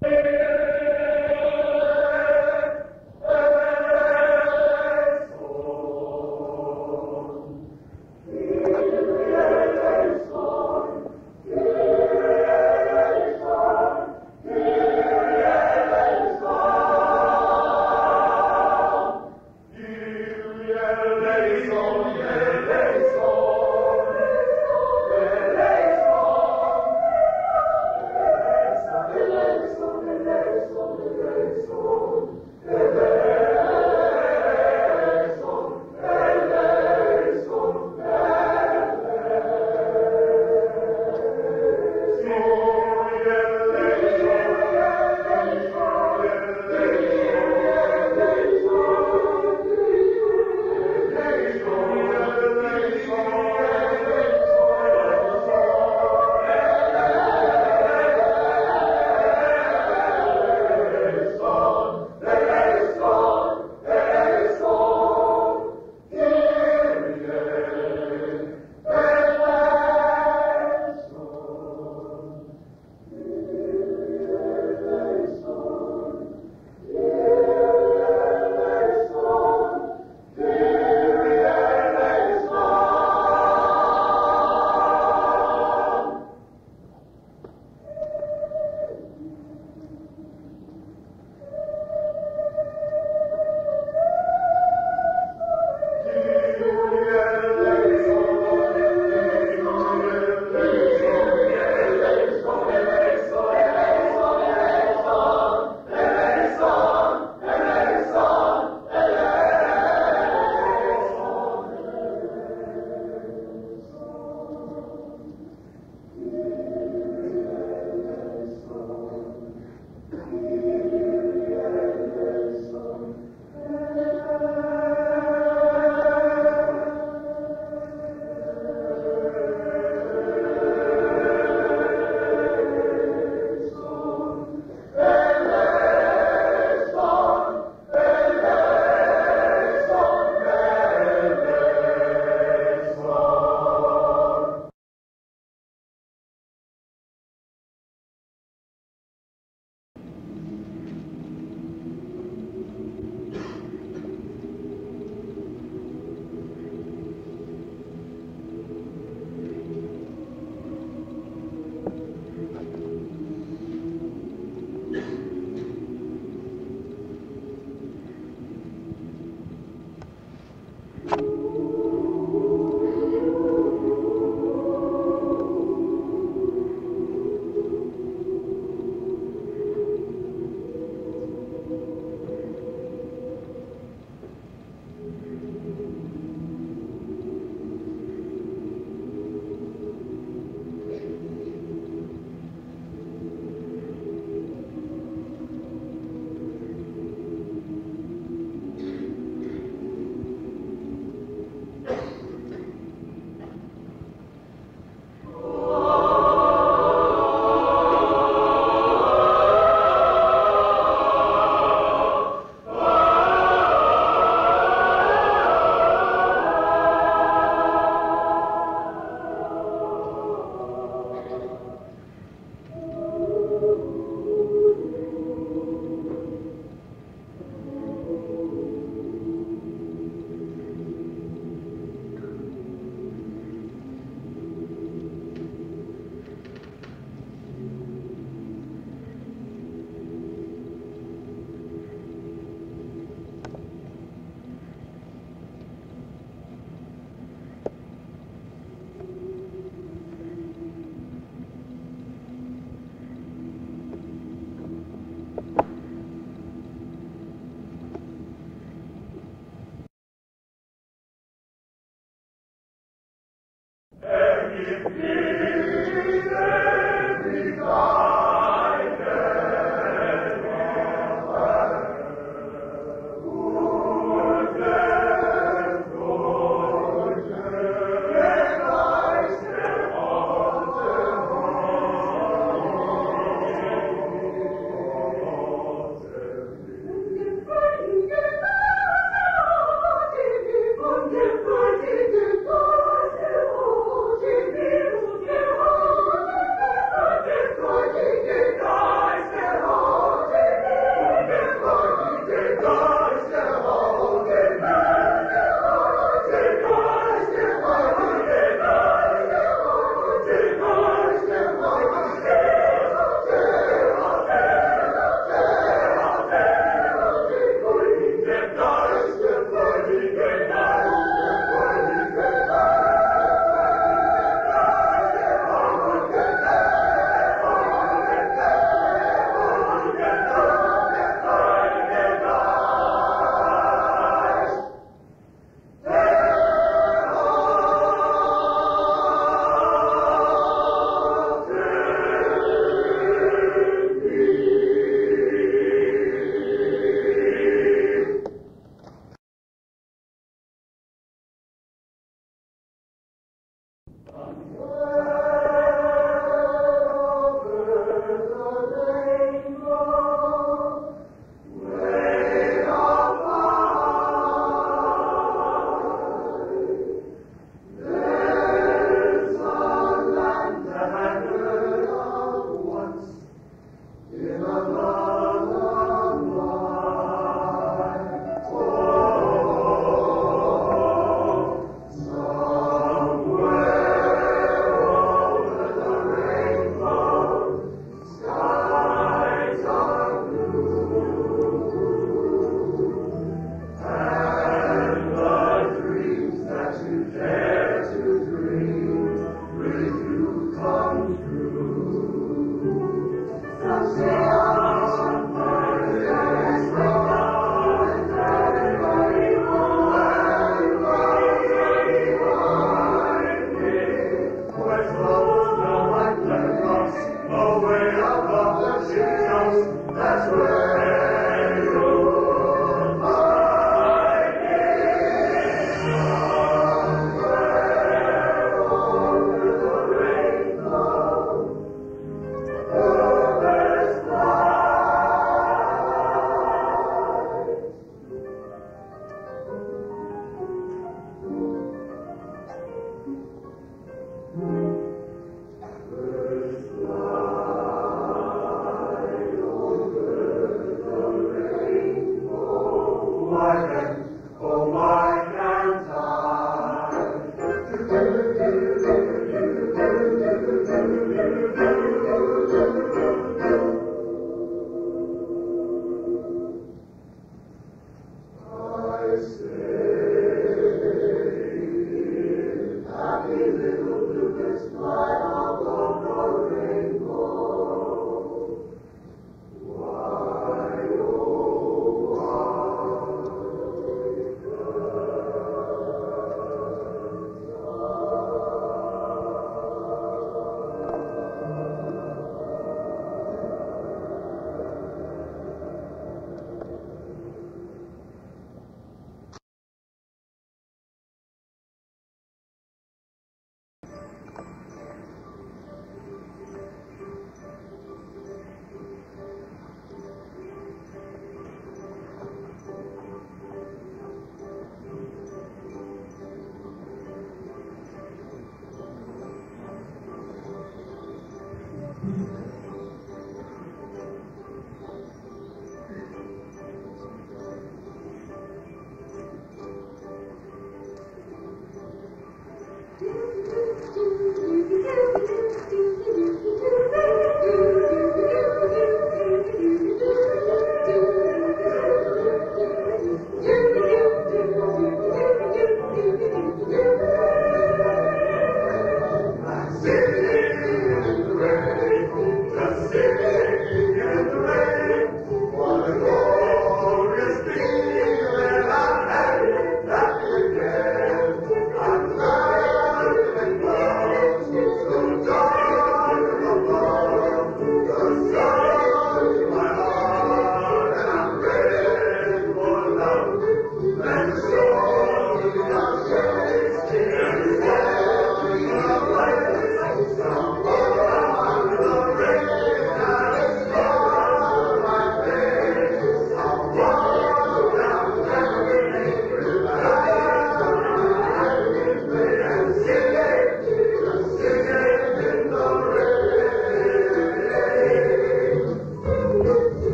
Eleison,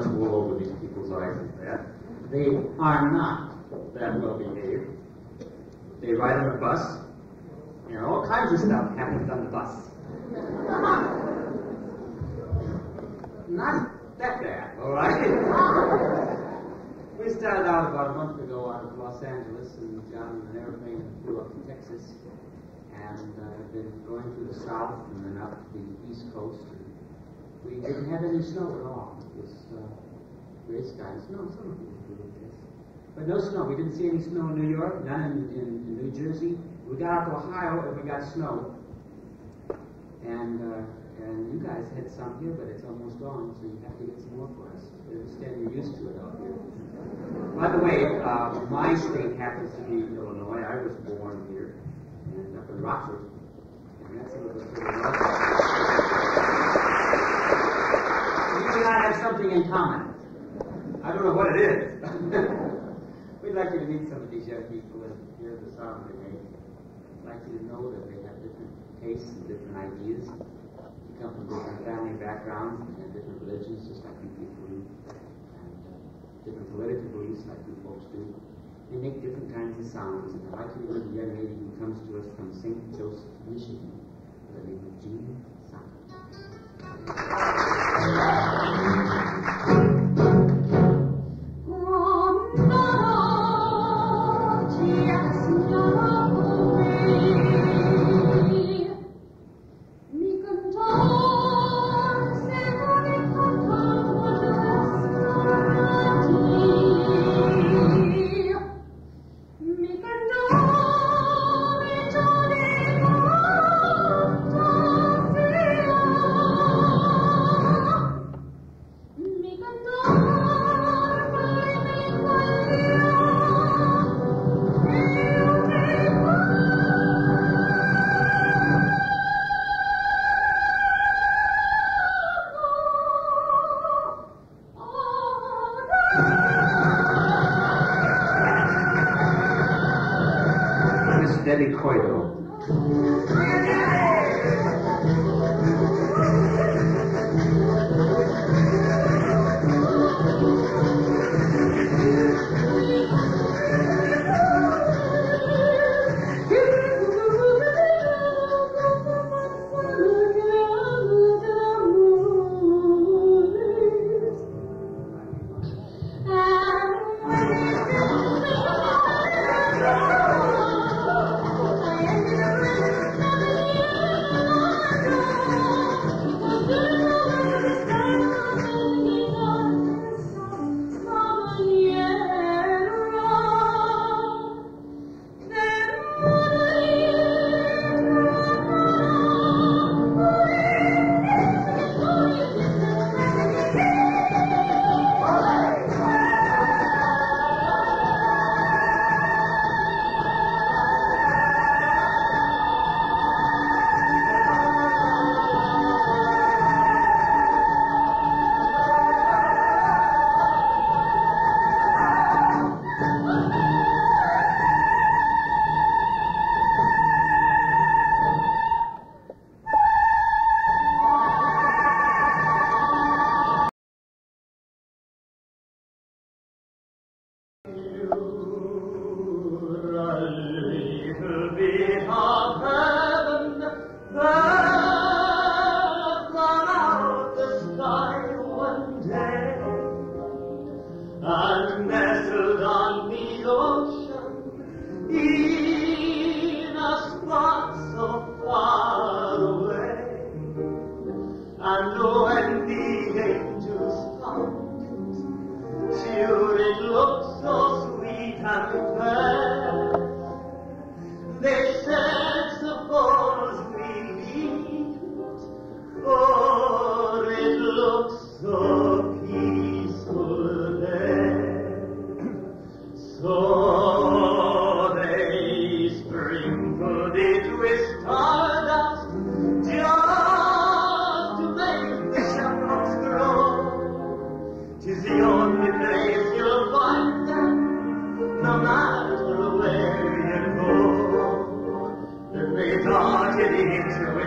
much wool over these people's eyes as that. They are not that well behaved. They ride on a bus. You know, all kinds of stuff happens on the bus. Not that bad, all right? We started out about a month ago out of Los Angeles and got on an airplane and flew up to Texas. And I've been going through the south and then up to the east coast. And we didn't have any snow at all. It was gray skies. No, some people do this. But no snow. We didn't see any snow in New York, none in New Jersey. We got out to Ohio and we got snow. And you guys had some here, but it's almost gone, so you have to get some more for us. I understand you're used to it out here. By the way, my state happens to be Illinois. I was born here, and up in Rockford. And that's a little bit further north. You and I have something in common. I don't know what it is. We'd like you to meet some of these young people and hear the sound they make. I'd like you to know that they have different tastes and different ideas. You come from different family backgrounds and different religions, just like you people do, and different political beliefs, like you folks do. They make different kinds of sounds, and I'd like you to meet a young lady who comes to us from St. Joseph, Michigan, by the name of Jean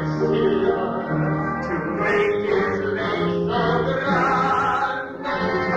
to make his place on the ground.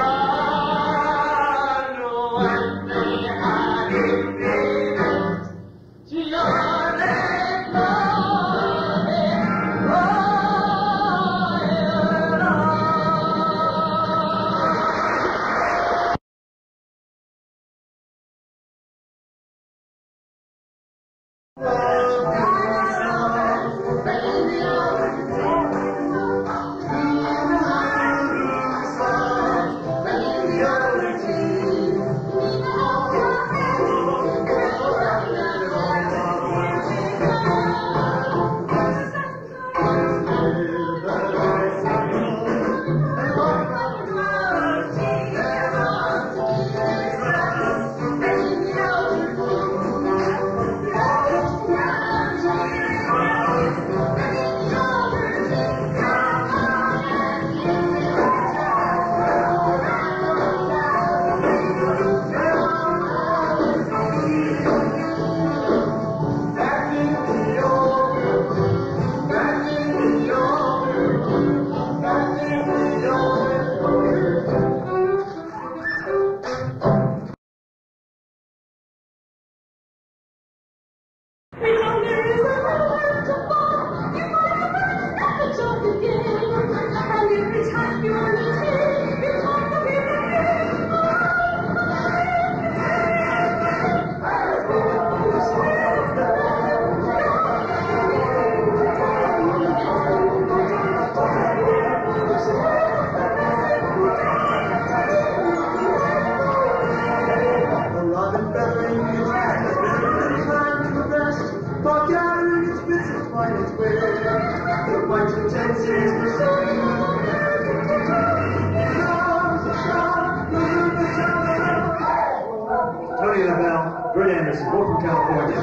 Britt Anderson, both from California.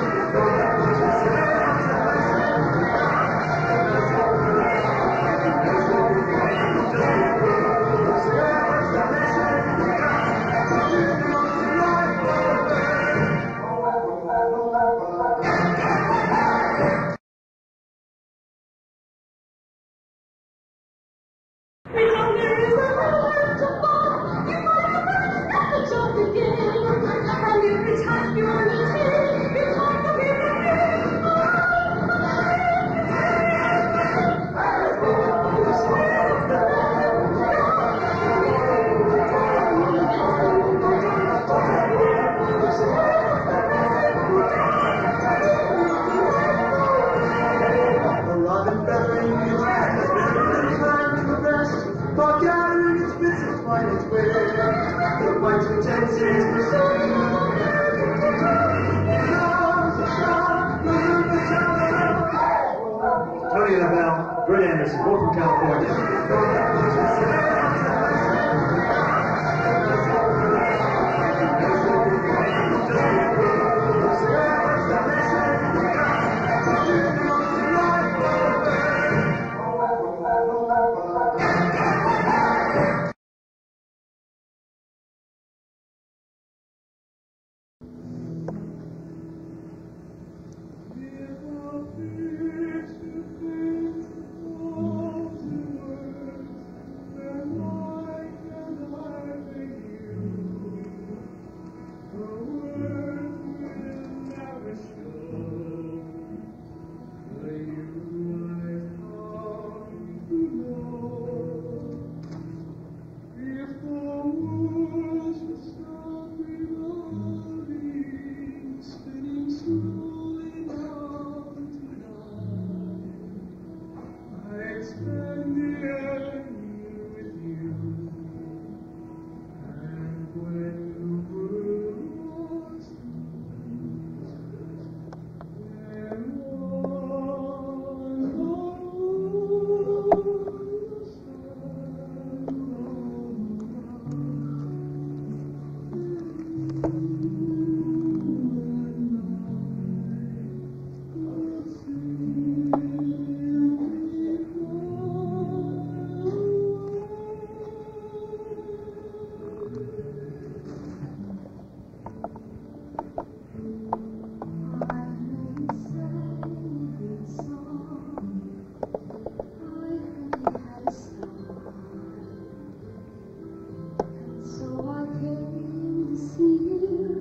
Britt Anderson, both from California. See you.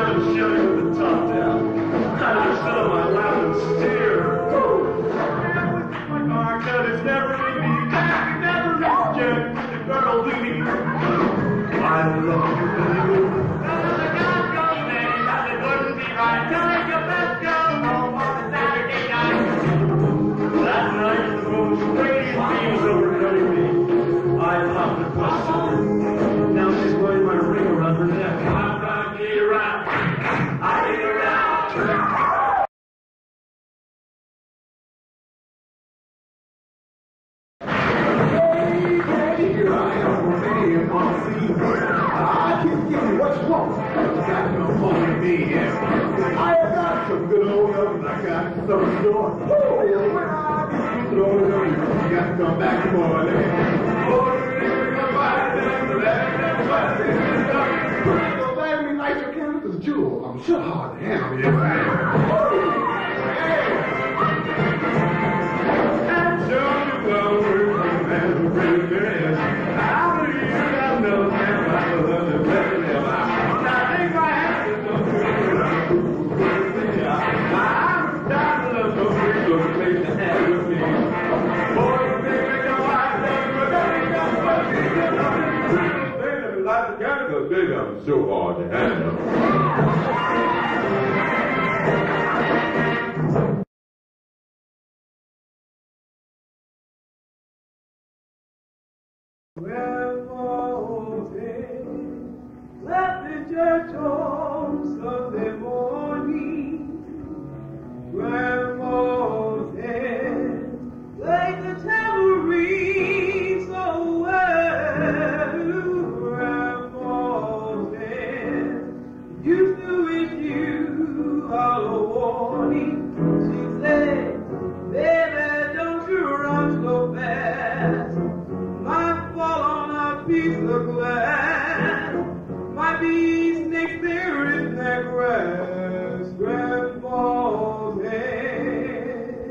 and shouting with the top down. I just sit on my lap and stare. My car cut is never in me. Never misjudge the girl to me. I love you, baby. That night, the most radiant beams overcoming me. I popped the question. Now she's wearing my ring around her neck. I'm gonna get her out. I get her out. Hey, here I am, man, on the scene. I can't give you what you want. You got no money, me, yeah. I have got some good old ovens I got to throw the door. Oh, when I throw it over, you got to come back tomorrow, man. Oh, you're gonna buy them, let them buy them. So let me light your candle, because Jewel, I'm sure hard to handle, yes, man. And show me well, we're from man who really is. I believe I know them, I love them better than I think my hands are no good. I'm dying to love those three little place to have with me. Boy, you think they know I love you, but that ain't got much to do. They never like the kind of baby, I'm so hard to handle. Left the church on Sunday morning. Grandma's head played the tambourine so well. Grandma's head used to issue all a warning. She said, baby, don't you run so fast. Might fall on a piece of glass. Might be snakes there in that grass. Grandpa's head.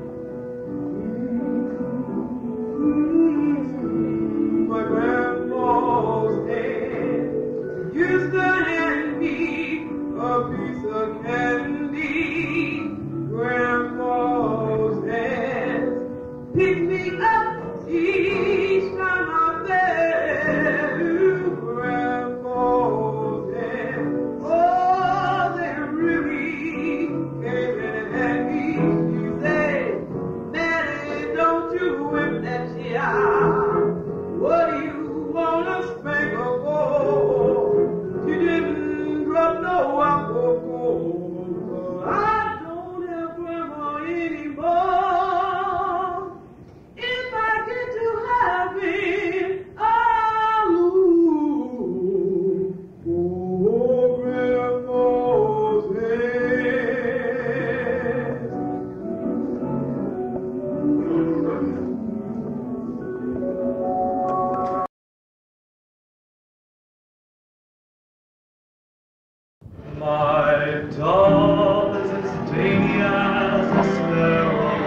My grandpa's head used to hand me a piece of candy. Grandpa's head picked me up each time I fell. Grandpa's head, oh, they really came in handy. You say, Daddy, don't you whip that child. What do you want to spank her for? She didn't drop no alcohol. I don't have grandma anymore. If I get to heaven, I'll lose. Oh, grandma's head. My doll is as dainty as a sparrow.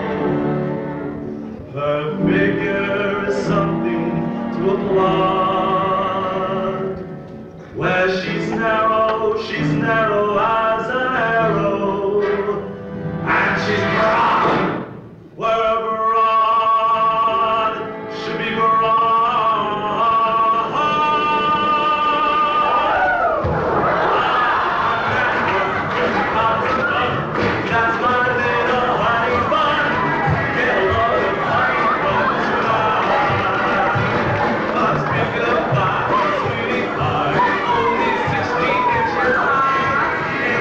Her figure is something to applaud. Where she's narrow as an arrow. And she's broad, where a broad should be broad. That's my little honey bun. Get a load of honey bun tonight. I'm speaking of my sweetie pie, only 16 inches high.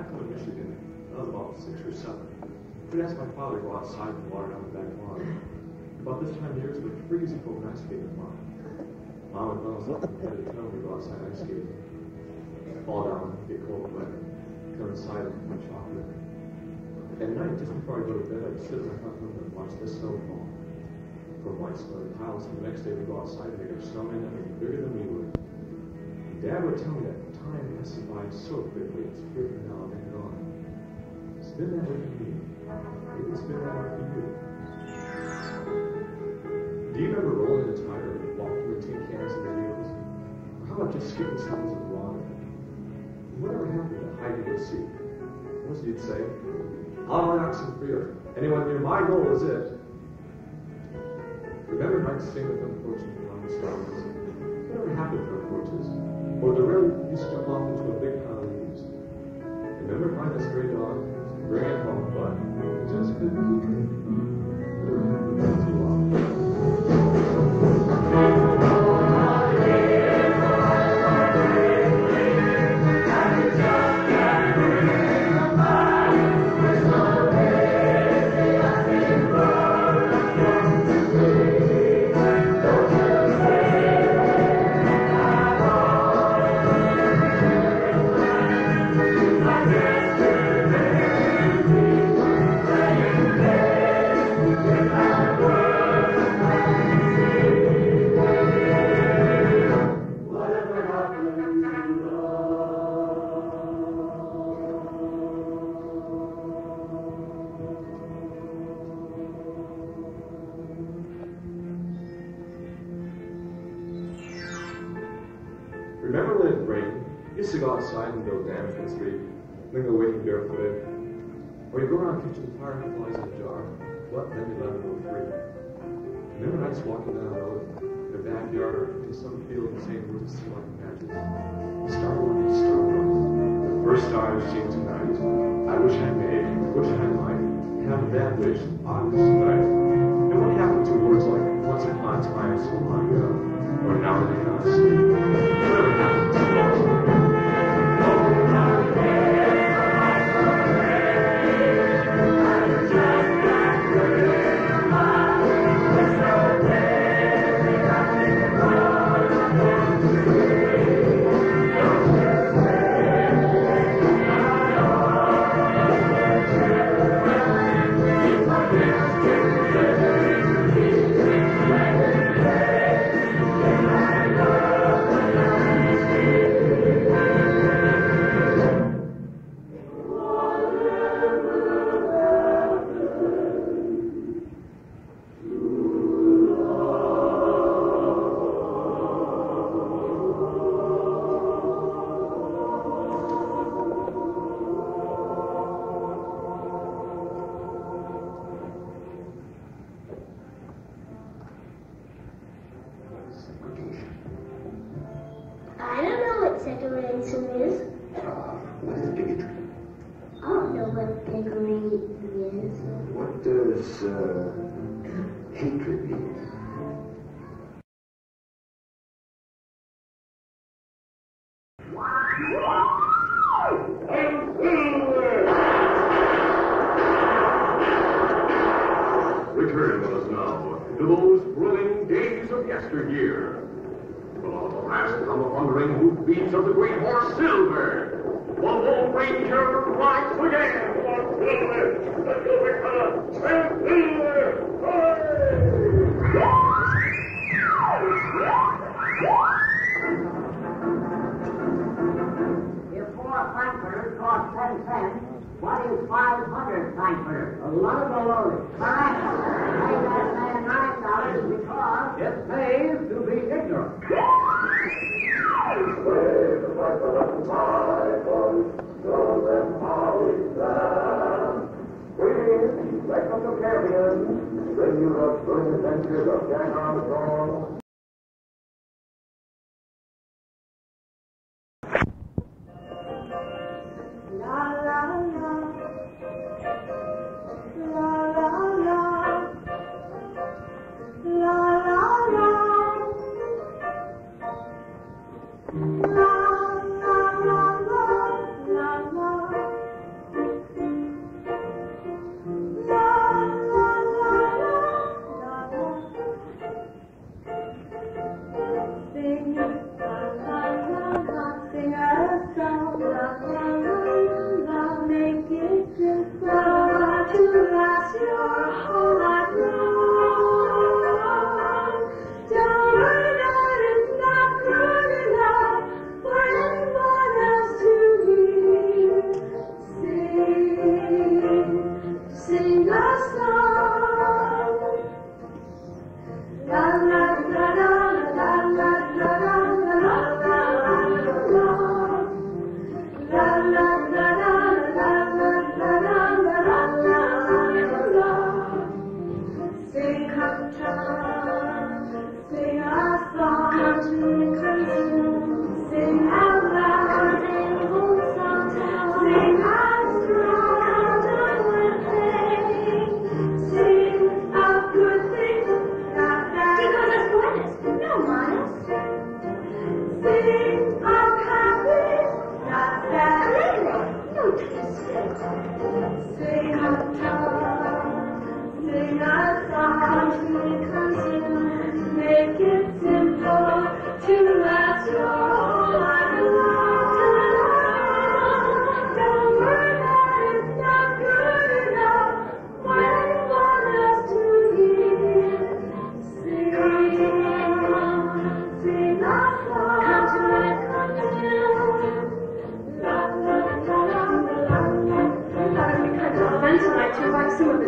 back home in Michigan, I was about 6 or 7. I'd ask my father to go outside and water down the back lawn. About this time of year, it was freezing cold and ice skating with Mom. Mom would run us up and head to town to go outside ice skating. Fall down, get cold, wet, come inside and my chocolate. At night, just before I go to bed, I'd sit in my front room and watch the snow fall. From white snow to piles, and the next day we'd go outside and make a snowman that was bigger than we were. Dad would tell me that time passes by so quickly, it's here for now and then gone. It's been that way for me. Maybe it's been that way for you. Do you remember rolling a tire and walking with tin cans in the wheels? Or how about just skipping stones at the lawn? Whatever happened to hide and go seek? What was you'd say? I'll relax in fear. Anyone near my goal is it. Remember nights sing with unfortunate young stars. Whatever happened to our porches? Or the rail used to jump off into a big pile of leaves. Remember find that stray dog? Bring it home, but just couldn't keep it. Whatever happened to too long. Remember when it rained? You used to go outside and go dance in the street, then go waiting barefooted. Or you go around kitchen fireflies in a jar. What? Then you let them go free. Remember nights walking down the road, in the backyard, or in some field and saying words that seem like matches? Star one, star one. The first star I've seen tonight. I wish I may, wish I might, have that wish on this night. And what happened to words like once upon a time so long ago? Or now that you're not asleep? Whatever happened to love? I don't know what secularism is. What is bigotry? I don't know what bickering is. What does hatred mean? Return with us now to those thrilling days of yesteryear. The last come a thundering hoofbeats of the great horse Silver. The Lone Ranger rides again for Silver, the Silver color, and Silver! If 4 frankfurters cost 10 cents, what is 500 frankfurters? A lot of baloney. Correct. Pay that man $9 because it pays to be ignorant. Greetings, welcome to Caribbean. Bring you the thrilling adventures of Jack Armstrong. La la la, la la la, la la la, la la la la la la.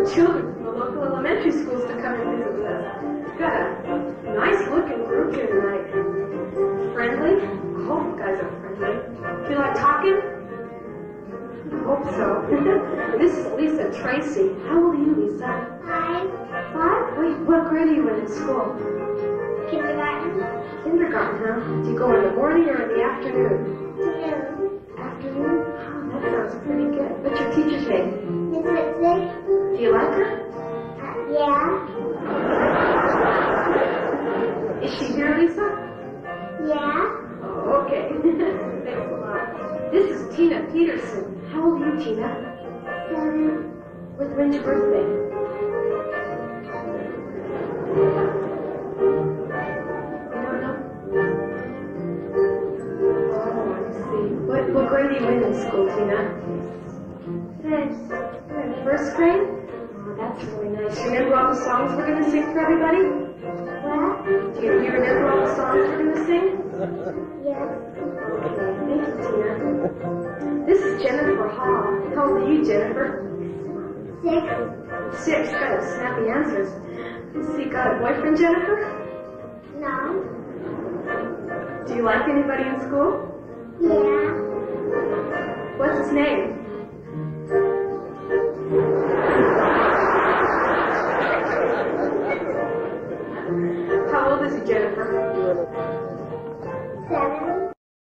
children from the local elementary schools to come and visit with us. We've got a nice looking group here tonight. Friendly? I hope you guys are friendly. Feel like talking? I hope so. This is Lisa Tracy. How old are you, Lisa? 5. 5? Wait, what grade are you in school? Kindergarten. Kindergarten, huh? Do you go in the morning or in the afternoon? Afternoon. Afternoon? Oh, that sounds pretty good. What's your teacher's name? Miss Whitsley. Do you like her? Yeah. Is she here, Lisa? Yeah. Oh, okay. Thanks a lot. This is Tina Peterson. How old are you, Tina? 7. When's your birthday? You don't know? Oh, I see. What grade are you in school, Tina? First grade? Oh, that's really nice. You remember all the songs we're going to sing for everybody? What? Do you remember all the songs we're going to sing? Yes. Okay, thank you, Tina. This is Jennifer Hall. How old are you, Jennifer? 6. 6. Got snappy answers. Let's see, got a boyfriend, Jennifer? No. Do you like anybody in school? Yeah. What's his name? How old is he, Jennifer? 7.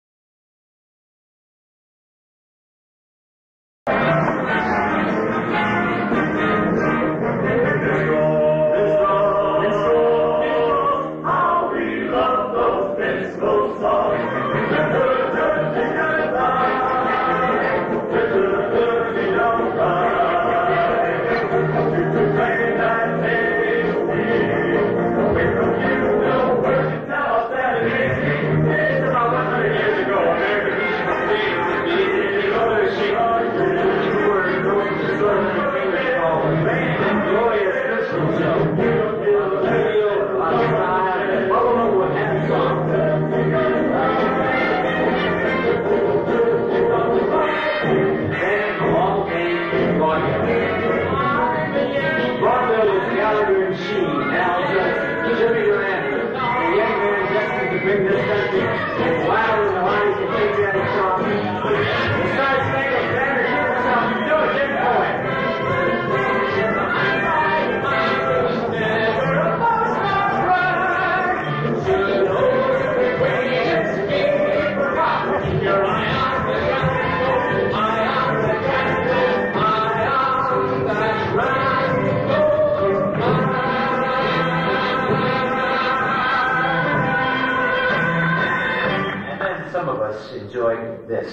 Enjoy this.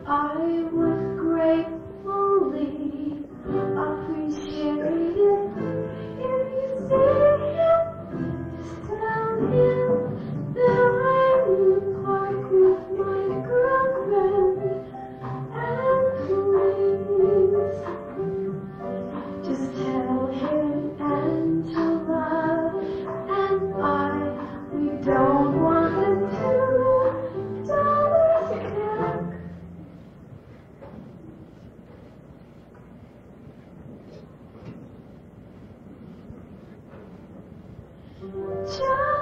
I would gratefully appreciate it if you see him, just tell him that I'm in the park with my girlfriend, and please just tell him Angela and we don't want the $2 check. Just